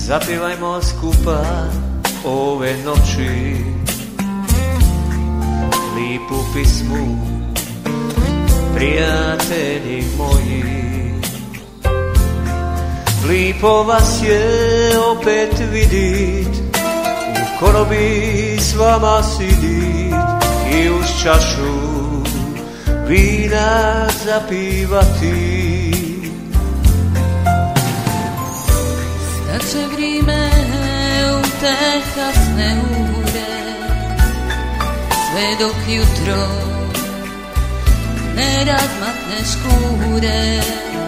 Zapivajmo skupa ove noći lipu pismu, prijatelji moji. Lipo vas je opet vidit, u korobi s vama sidit i uz čašu vina zapivati. Skače vrime u te kasne ure, sve dok jutro ne razmatne škure.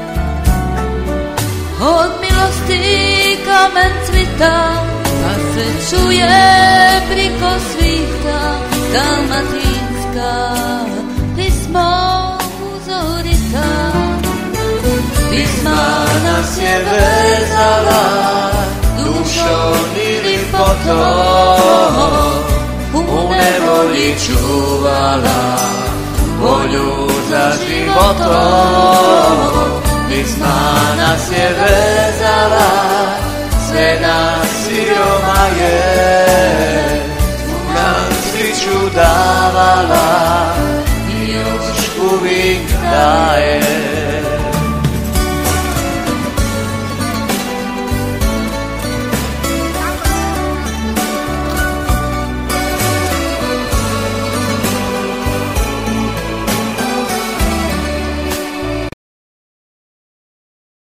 Od milosti kamen cvita, pa se čuje priko svita dalmatinska pismo uzorita. Pisma nas je vezala dušom i ljepotom, u nevolji čuvala volju za životom. Pisma nas je vezala, sve nas siromaje, nam sreću davala i još uvijek daje.